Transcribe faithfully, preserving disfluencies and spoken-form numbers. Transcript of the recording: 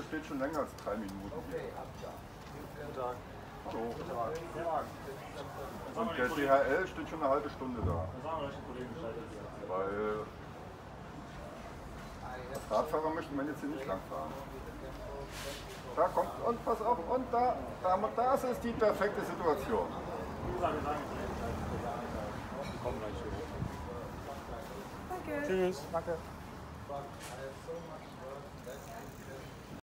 steht schon länger als drei Minuten hier. Guten Tag. Hallo. Und der D H L steht schon eine halbe Stunde da. Weil als Radfahrer möchte man jetzt hier nicht lang fahren. Da kommt, und pass auf, und da, da, das ist die perfekte Situation. Danke. Tschüss. Danke.